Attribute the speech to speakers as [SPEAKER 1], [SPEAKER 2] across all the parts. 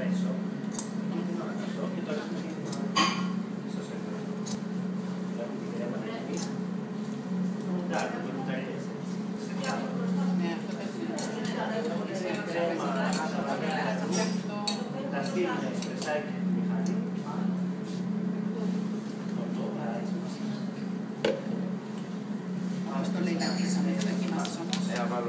[SPEAKER 1] adesso continuano a caso e torna questo sempre la vediamo non dare per buttare la stima espressare che
[SPEAKER 2] Esto le da risa, me da aquí más somos.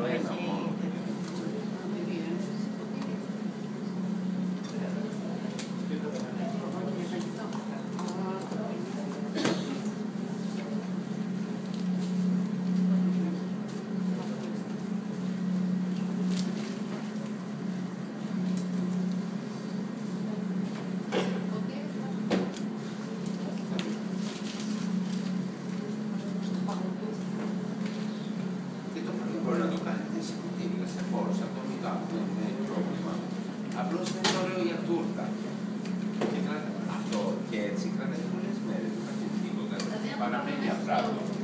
[SPEAKER 3] Μπορεί να το κάνει διασυντήρια σε χώρους ατομικά, δεν είναι πρόβλημα. Απλώς δεν είναι ωραίο για τούρτα. Και αυτό και έτσι κρατάει πολλές μέρες, δεν θα έχει τίποτα. Παραμένει αφράτο.